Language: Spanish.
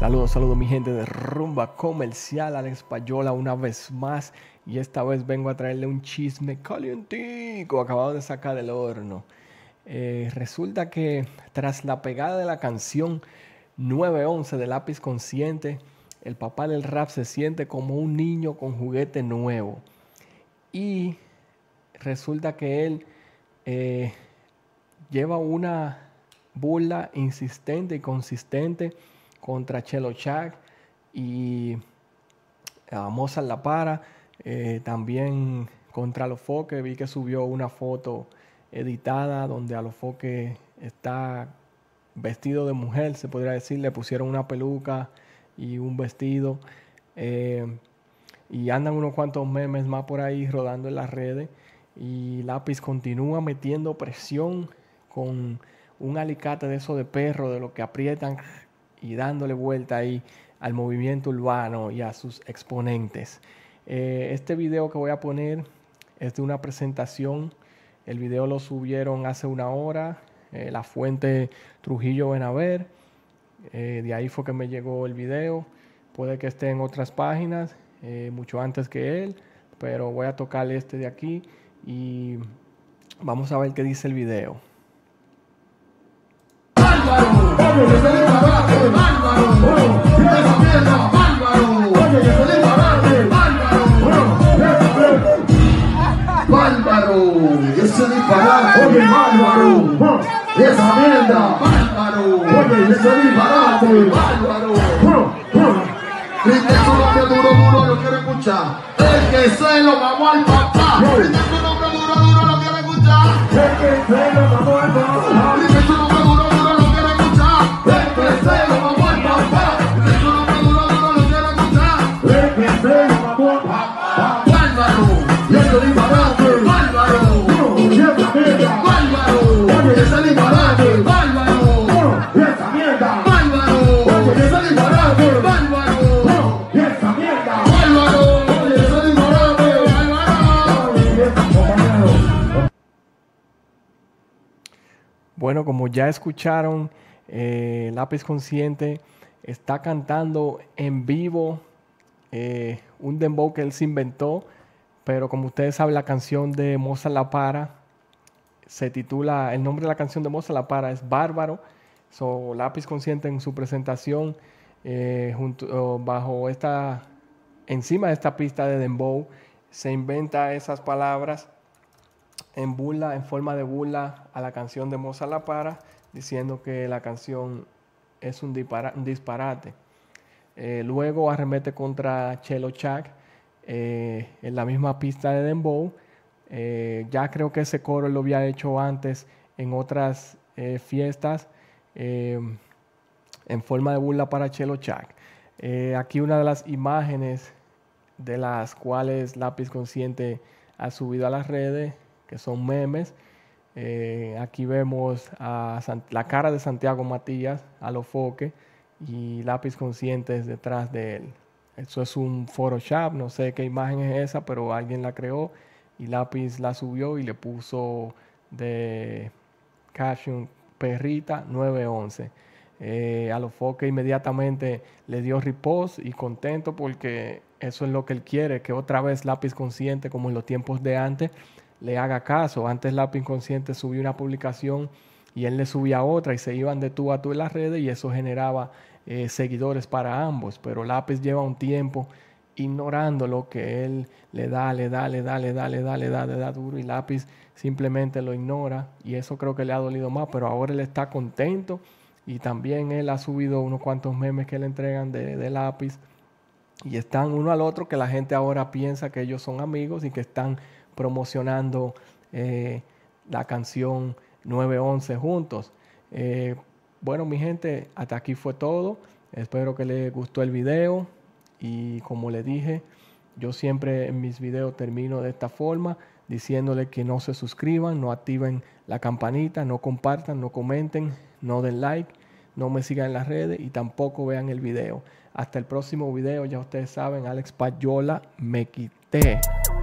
Saludos mi gente de Rumba Comercial, Alex Payola una vez más, y esta vez vengo a traerle un chisme calientico acabado de sacar del horno. Resulta que tras la pegada de la canción 911 de Lápiz Consciente, el papá del rap se siente como un niño con juguete nuevo. Y resulta que él lleva una burla insistente y consistente contra Chelo Chak y Mozart La Para, también contra Alofoque. Vi que subió una foto editada donde Alofoque está vestido de mujer, se podría decir. Le pusieron una peluca y un vestido, y andan unos cuantos memes más por ahí rodando en las redes, y Lápiz continúa metiendo presión con un alicate de eso de perro, de lo que aprietan, y dándole vuelta ahí al movimiento urbano y a sus exponentes. Este video que voy a poner es de una presentación. El video lo subieron hace una hora, la fuente Trujillo Benaver. De ahí fue que me llegó el video. Puede que esté en otras páginas, mucho antes que él, pero voy a tocarle este de aquí y vamos a ver qué dice el video. Bárbaro, ese disparate, oye, bárbaro, esa mierda, bárbaro, oye, ese disparate, bárbaro, grite su nombre duro, lo quiero escuchar, el que se lo mamó al papá, grite su nombre duro, lo quiero escuchar, el que se lo mamó al papá, grite su nombre duro, lo quiero escuchar, el que se lo mamó al papá, grite su nombre duro, lo quiero escuchar, el que se lo mamó al papá, bárbaro, y ese disparate. Bueno, como ya escucharon, Lápiz Consciente está cantando en vivo un dembow que él se inventó, pero como ustedes saben, la canción de Mozart La Para se titula, el nombre de la canción de Mozart La Para es Bárbaro. So, Lápiz Consciente en su presentación, encima de esta pista de dembow, se inventa esas palabras en forma de burla a la canción de Mozart La Para, diciendo que la canción es un disparate. Luego arremete contra Chelo Chak en la misma pista de dembow. Ya creo que ese coro lo había hecho antes en otras fiestas, en forma de burla para Chelo Chak. Aquí una de las imágenes de las cuales Lápiz Consciente ha subido a las redes, que son memes. Aquí vemos la cara de Santiago Matías, Alofoque, y Lápiz Consciente detrás de él. Eso es un Photoshop, no sé qué imagen es esa, pero alguien la creó y Lápiz la subió y le puso de caption perrita 911. Alofoque inmediatamente le dio repost y contento, porque eso es lo que él quiere, que otra vez Lápiz Consciente, como en los tiempos de antes, le haga caso. Antes Lápiz Consciente subía una publicación y él le subía otra y se iban de tú a tú en las redes, y eso generaba seguidores para ambos. Pero Lápiz lleva un tiempo ignorando lo que él le da duro, y Lápiz simplemente lo ignora, y eso creo que le ha dolido más. Pero ahora él está contento, y también él ha subido unos cuantos memes que le entregan de Lápiz, y están uno al otro, que la gente ahora piensa que ellos son amigos y que están promocionando la canción 911 juntos. Bueno, mi gente, hasta aquí fue todo. Espero que les gustó el video, y como les dije, yo siempre en mis videos termino de esta forma, diciéndole que no se suscriban, no activen la campanita, no compartan, no comenten, no den like, no me sigan en las redes y tampoco vean el video. Hasta el próximo video. Ya ustedes saben, Alex Payola, me quité.